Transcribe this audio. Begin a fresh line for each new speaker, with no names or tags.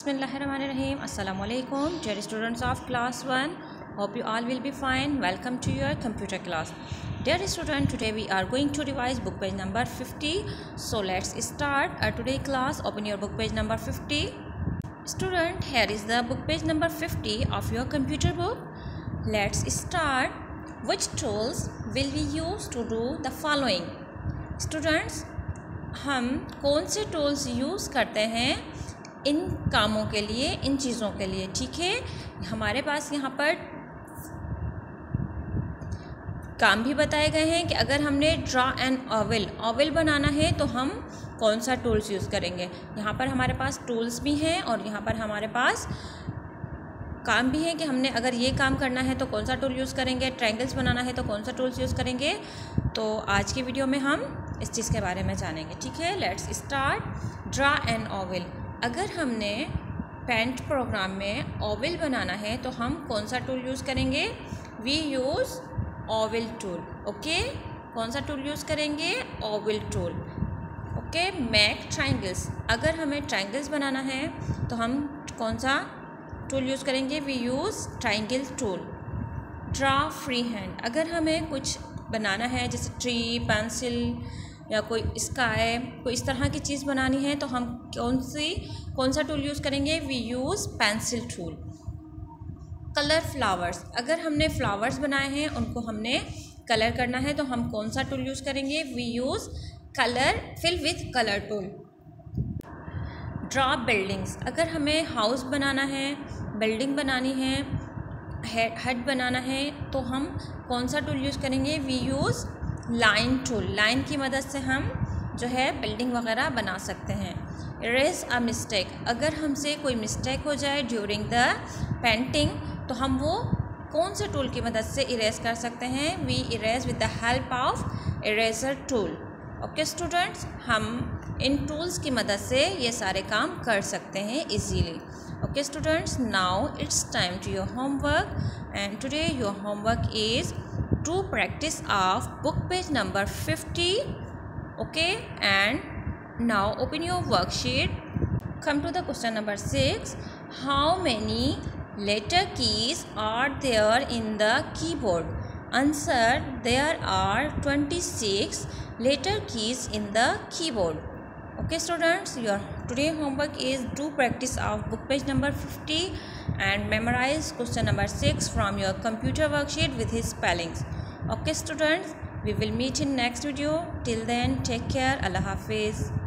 Bismillahirrahmanirrahim. Assalamualaikum, dear students of class 1. Hope you all will be fine. Welcome to your computer class. Dear student, today we are going to revise book page number 50. So let's start today class. Open your book page number 50. Student, here is the book page number 50 of your computer book. Let's start. Which tools will we use to do the following? Students, हम कौन से tools use करते हैं इन कामों के लिए, इन चीज़ों के लिए? ठीक है, हमारे पास यहाँ पर काम भी बताए गए हैं कि अगर हमने ड्रा एन ओवल बनाना है तो हम कौन सा टूल्स यूज़ करेंगे। यहाँ पर हमारे पास टूल्स भी हैं और यहाँ पर हमारे पास काम भी है कि हमने अगर ये काम करना है तो कौन सा टूल यूज़ करेंगे, ट्रायंगल्स बनाना है तो कौन सा टूल्स यूज़ करेंगे। तो आज की वीडियो में हम इस चीज़ के बारे में जानेंगे। ठीक है, let's start. Draw an oval, अगर हमने पेंट प्रोग्राम में ओवल बनाना है तो हम कौन सा टूल यूज़ करेंगे? We use oval tool. Okay, कौन सा टूल यूज़ करेंगे? Oval tool. Okay, make triangles, अगर हमें ट्रायंगल्स बनाना है तो हम कौन सा टूल यूज़ करेंगे? We use triangle tool. Draw free hand, अगर हमें कुछ बनाना है जैसे ट्री, पेंसिल या कोई स्काई, कोई इस तरह की चीज़ बनानी है तो हम कौन सा टूल यूज़ करेंगे? We use pencil tool. Colour flowers, अगर हमने फ्लावर्स बनाए हैं उनको हमने कलर करना है तो हम कौन सा टूल यूज़ करेंगे? We use colour fill with colour tool. Draw buildings, अगर हमें हाउस बनाना है, बिल्डिंग बनानी है, हेड बनाना है तो हम कौन सा टूल यूज़ करेंगे? We use line tool. Line की मदद से हम जो है बिल्डिंग वगैरह बना सकते हैं। इरेज अ मिस्टेक, अगर हमसे कोई मिस्टेक हो जाए ड्यूरिंग द पेंटिंग तो हम वो कौन से टूल की मदद से इरेज कर सकते हैं? We erase with the help of eraser tool. Okay students, हम इन टूल्स की मदद से ये सारे काम कर सकते हैं easily. Okay students, now it's time to your homework, and today your homework is to practice of book page number 50. Okay, and now open your worksheet. Come to the question number 6. How many letter keys are there in the keyboard? Answer: there are 26 letter keys in the keyboard. Okay students, your today homework is to practice of book page number 50 and memorize question number 6 from your computer worksheet with his spellings. Okay students, we will meet in next video. Till then, take care. Allah Hafiz.